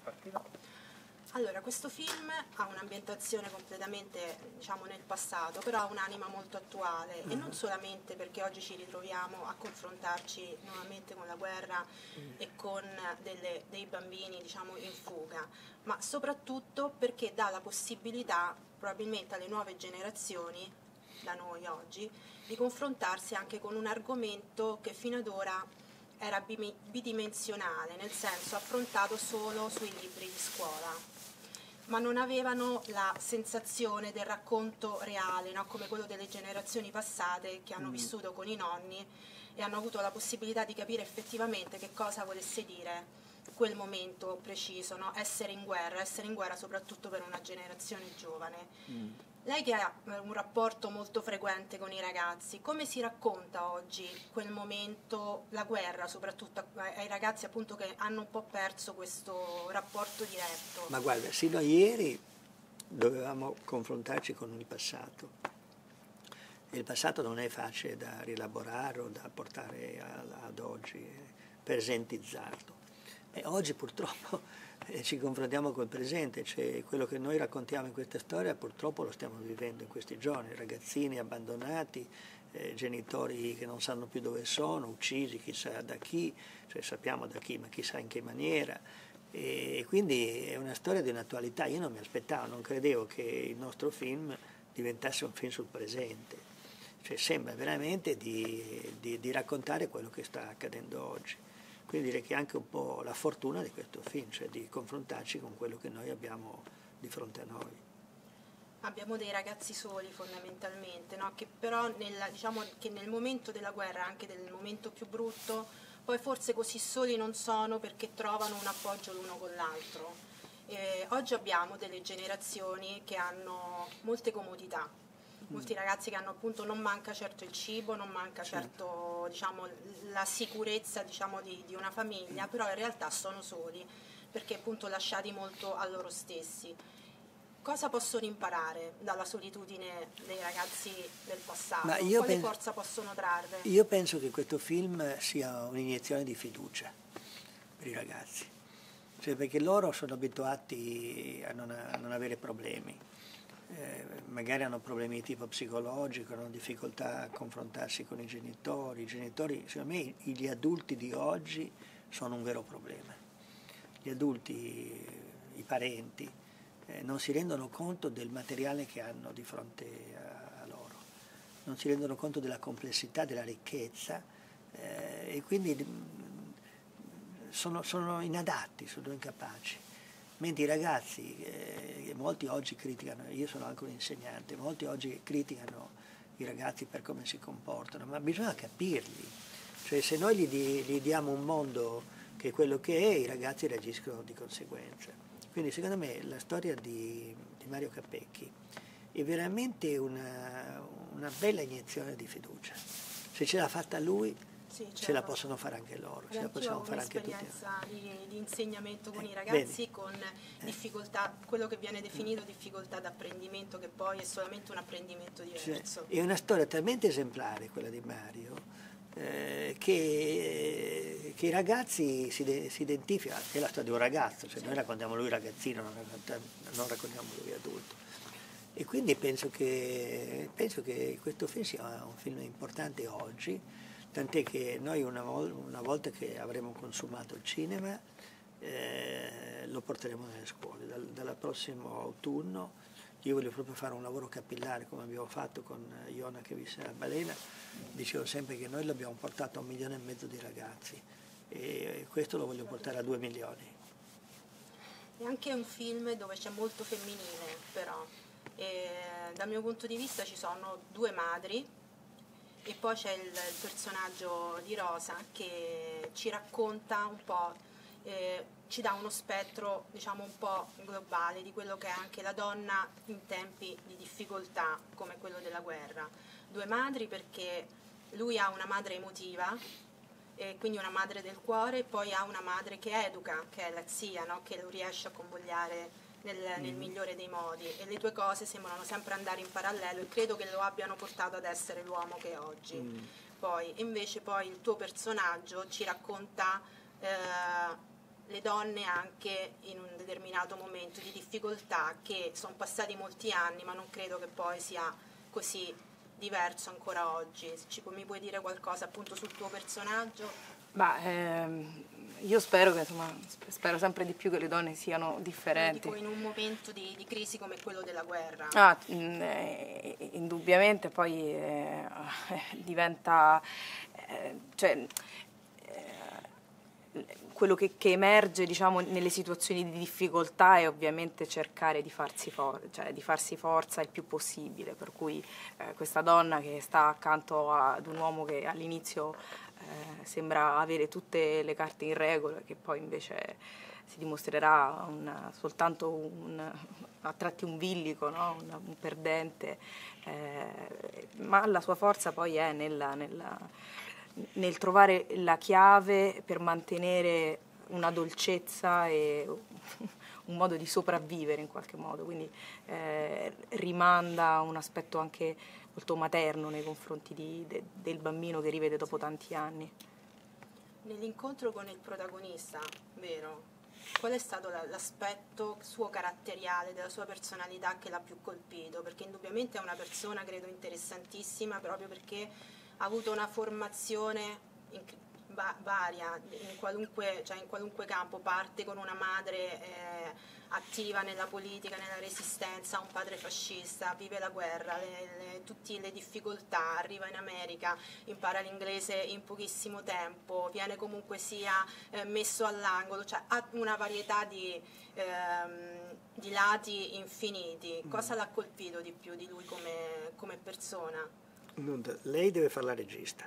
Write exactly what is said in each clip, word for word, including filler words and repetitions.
partita? Allora, questo film ha un'ambientazione completamente, diciamo, nel passato, però ha un'anima molto attuale, e non solamente perché oggi ci ritroviamo a confrontarci nuovamente con la guerra e con delle, dei bambini, diciamo, in fuga, ma soprattutto perché dà la possibilità, probabilmente alle nuove generazioni, da noi oggi, di confrontarsi anche con un argomento che fino ad ora era bidimensionale, nel senso affrontato solo sui libri di scuola, ma non avevano la sensazione del racconto reale, no? Come quello delle generazioni passate che hanno mm. vissuto con i nonni e hanno avuto la possibilità di capire effettivamente che cosa volesse dire quel momento preciso, no? Essere in guerra, essere in guerra soprattutto per una generazione giovane. Mm. Lei che ha un rapporto molto frequente con i ragazzi, come si racconta oggi quel momento, la guerra, soprattutto ai ragazzi appunto che hanno un po' perso questo rapporto diretto? Ma guarda, sino a ieri dovevamo confrontarci con il passato. E il passato non è facile da rielaborare o da portare ad oggi, presentizzarlo. E oggi purtroppo eh, ci confrontiamo col presente, cioè quello che noi raccontiamo in questa storia purtroppo lo stiamo vivendo in questi giorni, ragazzini abbandonati, eh, genitori che non sanno più dove sono, uccisi chissà da chi, cioè sappiamo da chi, ma chissà in che maniera. E quindi è una storia di un'attualità. Io non mi aspettavo, non credevo che il nostro film diventasse un film sul presente, cioè sembra veramente di, di, di raccontare quello che sta accadendo oggi. Quindi direi che è anche un po' la fortuna di questo film, cioè di confrontarci con quello che noi abbiamo di fronte a noi. Abbiamo dei ragazzi soli fondamentalmente, no? Che però nel, diciamo che nel momento della guerra, anche nel momento più brutto, poi forse così soli non sono perché trovano un appoggio l'uno con l'altro. Eh, oggi abbiamo delle generazioni che hanno molte comodità, molti ragazzi che hanno appunto, non manca certo il cibo, non manca certo, diciamo, la sicurezza, diciamo, di, di una famiglia, però in realtà sono soli perché appunto lasciati molto a loro stessi. Cosa possono imparare dalla solitudine dei ragazzi del passato? Ma io Quale penso, forza possono trarre? Io penso che questo film sia un'iniezione di fiducia per i ragazzi, cioè perché loro sono abituati a non, a non avere problemi. Eh, magari hanno problemi di tipo psicologico, hanno difficoltà a confrontarsi con i genitori. I genitori, secondo me, gli adulti di oggi sono un vero problema. Gli adulti, i parenti, eh, non si rendono conto del materiale che hanno di fronte a, a loro, non si rendono conto della complessità, della ricchezza, eh, e quindi mh, sono, sono inadatti, sono incapaci. Mentre i ragazzi, eh, molti oggi criticano, io sono anche un insegnante, molti oggi criticano i ragazzi per come si comportano, ma bisogna capirli. Cioè se noi gli, di, gli diamo un mondo che è quello che è, i ragazzi reagiscono di conseguenza. Quindi secondo me la storia di, di Mario Capecchi è veramente una, una bella iniezione di fiducia. Se ce l'ha fatta lui, sì, certo, ce la possono fare anche loro, ce la possiamo fare anche tutti. Un'esperienza di, di insegnamento con eh, i ragazzi, bene. con difficoltà, quello che viene definito difficoltà d'apprendimento, che poi è solamente un apprendimento diverso. Cioè, è una storia talmente esemplare quella di Mario, eh, che, che i ragazzi si, si identificano, è la storia di un ragazzo, cioè noi raccontiamo lui ragazzino, non raccontiamo, non raccontiamo lui adulto. E quindi penso che, penso che questo film sia un film importante oggi, tant'è che noi una, vol una volta che avremo consumato il cinema eh, lo porteremo nelle scuole. Dal, dal prossimo autunno io voglio proprio fare un lavoro capillare come abbiamo fatto con Iona che visse a Balena. Dicevo sempre che noi l'abbiamo portato a un milione e mezzo di ragazzi e questo lo voglio portare a due milioni. È anche un film dove c'è molto femminile però. E dal mio punto di vista ci sono due madri e poi c'è il, il personaggio di Rosa che ci racconta un po', eh, ci dà uno spettro, diciamo, un po' globale di quello che è anche la donna in tempi di difficoltà come quello della guerra. Due madri perché lui ha una madre emotiva, e quindi una madre del cuore, e poi ha una madre che educa, che è la zia, no? Che lo riesce a convogliare Nel, nel migliore dei modi, e le due cose sembrano sempre andare in parallelo e credo che lo abbiano portato ad essere l'uomo che è oggi. Mm. Poi invece poi il tuo personaggio ci racconta eh, le donne anche in un determinato momento di difficoltà, che sono passati molti anni, ma non credo che poi sia così diverso ancora oggi. Ci, mi puoi dire qualcosa appunto sul tuo personaggio? Ma ehm, io spero che, insomma, spero sempre di più che le donne siano differenti. Dico, in un momento di, di crisi come quello della guerra. Ah, eh, indubbiamente poi eh, diventa, eh, cioè, eh, quello che, che emerge, diciamo, nelle situazioni di difficoltà è ovviamente cercare di farsi, for- cioè, di farsi forza il più possibile, per cui eh, questa donna che sta accanto ad un uomo che all'inizio eh, sembra avere tutte le carte in regola, che poi invece si dimostrerà un, soltanto un, a tratti un villico, no? un, un perdente, eh, ma la sua forza poi è nella, nella, nel trovare la chiave per mantenere una dolcezza e un modo di sopravvivere in qualche modo, quindi eh, rimanda un aspetto anche molto materno nei confronti di, de, del bambino che rivede dopo tanti anni. Nell'incontro con il protagonista, vero? Qual è stato l'aspetto suo caratteriale, della sua personalità che l'ha più colpito? Perché indubbiamente è una persona, credo, interessantissima, proprio perché ha avuto una formazione in, va, varia, in qualunque, cioè in qualunque campo. Parte con una madre eh, attiva nella politica, nella resistenza, un padre fascista, vive la guerra, le, le, tutte le difficoltà, arriva in America, impara l'inglese in pochissimo tempo, viene comunque sia eh, messo all'angolo, cioè ha una varietà di, ehm, di lati infiniti. Cosa l'ha colpito di più di lui come, come persona? Lei deve fare la regista,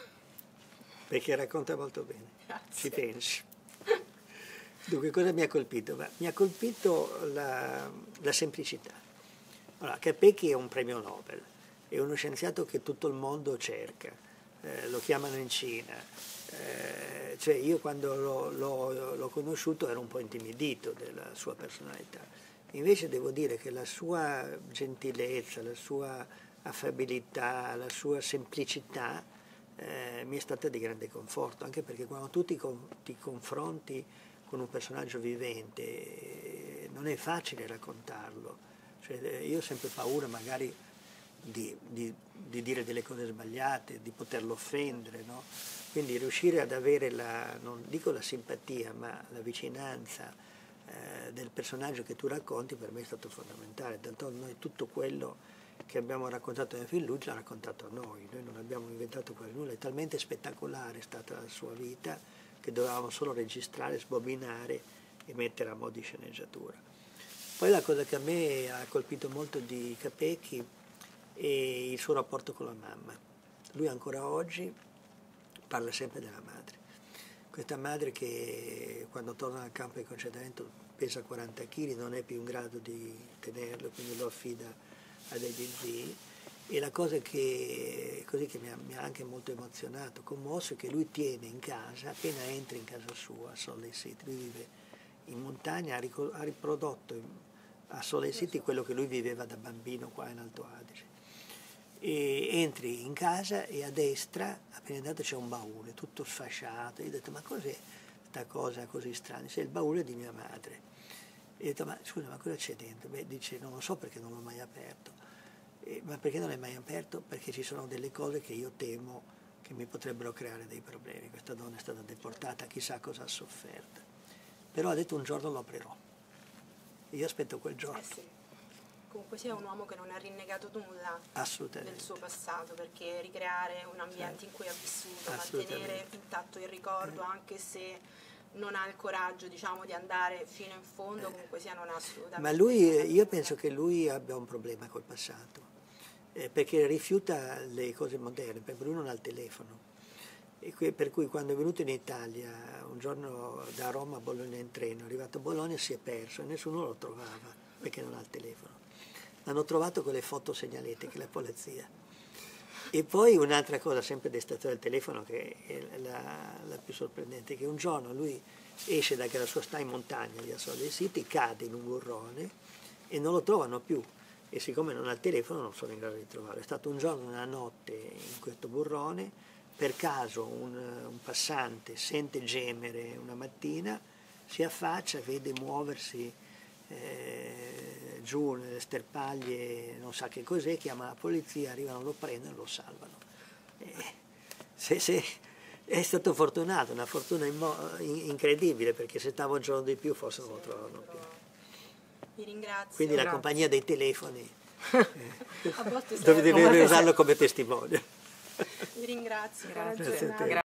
perché racconta molto bene. Grazie. Ci pensi. Dunque, cosa mi ha colpito? Beh, mi ha colpito la, la semplicità. Allora, Capecchi è un premio Nobel, è uno scienziato che tutto il mondo cerca, eh, lo chiamano in Cina. Eh, cioè io quando l'ho, l'ho, l'ho conosciuto ero un po' intimidito della sua personalità. Invece devo dire che la sua gentilezza, la sua affabilità, la sua semplicità eh, mi è stata di grande conforto, anche perché quando tu ti, ti confronti con un personaggio vivente non è facile raccontarlo, cioè, io ho sempre paura magari di, di, di dire delle cose sbagliate, di poterlo offendere, no? Quindi riuscire ad avere la, non dico la simpatia, ma la vicinanza eh, del personaggio che tu racconti per me è stato fondamentale. D'altronde noi tutto quello che abbiamo raccontato nel film lui l'ha raccontato a noi, noi non abbiamo inventato quasi nulla, è talmente spettacolare è stata la sua vita che dovevamo solo registrare, sbobinare e mettere a mo' di sceneggiatura. Poi la cosa che a me ha colpito molto di Capecchi è il suo rapporto con la mamma. Lui ancora oggi parla sempre della madre. Questa madre che quando torna al campo di concentramento pesa quaranta chili, non è più in grado di tenerlo, quindi lo affida a degli zii. E la cosa che, così che mi, ha, mi ha anche molto emozionato, commosso, è che lui tiene in casa, appena entra in casa sua, a Salt Lake City, lui vive in montagna, ha, ric- ha riprodotto in, a Salt Lake City quello che lui viveva da bambino qua in Alto Adige. E entri in casa e a destra, appena entrato, c'è un baule, tutto sfasciato. Io ho detto, ma cos'è questa cosa così strana? C'è il baule di mia madre. E ho detto, ma scusa, ma cosa c'è dentro? Beh, dice, non lo so perché non l'ho mai aperto. Eh, ma perché non l'hai mai aperto? Perché ci sono delle cose che io temo che mi potrebbero creare dei problemi. Questa donna è stata deportata, chissà cosa ha sofferto. Però ha detto un giorno lo aprirò. Io aspetto quel giorno. Eh sì. Comunque sia un uomo che non ha rinnegato nulla del suo passato, perché ricreare un ambiente in cui ha vissuto, mantenere intatto il ricordo, eh. anche se non ha il coraggio, diciamo, di andare fino in fondo, comunque sia non ha assolutamente. Ma lui, io penso che lui abbia un problema col passato, eh, perché rifiuta le cose moderne, perché lui non ha il telefono. E que- per cui quando è venuto in Italia, un giorno da Roma a Bologna in treno, è arrivato a Bologna, si è perso e nessuno lo trovava, perché non ha il telefono. L'hanno trovato con le foto segnaletiche, la polizia. E poi un'altra cosa, sempre destata del telefono, che è la, la più sorprendente, che un giorno lui esce da casa sua, sta in montagna lì a Salt Lake City, cade in un burrone e non lo trovano più. E siccome non ha il telefono non sono in grado di trovarlo. È stato un giorno, una notte in questo burrone, per caso un, un passante sente gemere una mattina, si affaccia, vede muoversi eh, giù nelle sterpaglie, non sa che cos'è, chiama la polizia, arrivano, lo prendono, lo salvano. E se, se, è stato fortunato, una fortuna incredibile, perché se stava un giorno di più forse non lo trovavano più. Vi ringrazio. Quindi la Grazie. compagnia dei telefoni A volte dovete serve. usarlo come testimone. Vi ringrazio. Grazie. Buona giornata.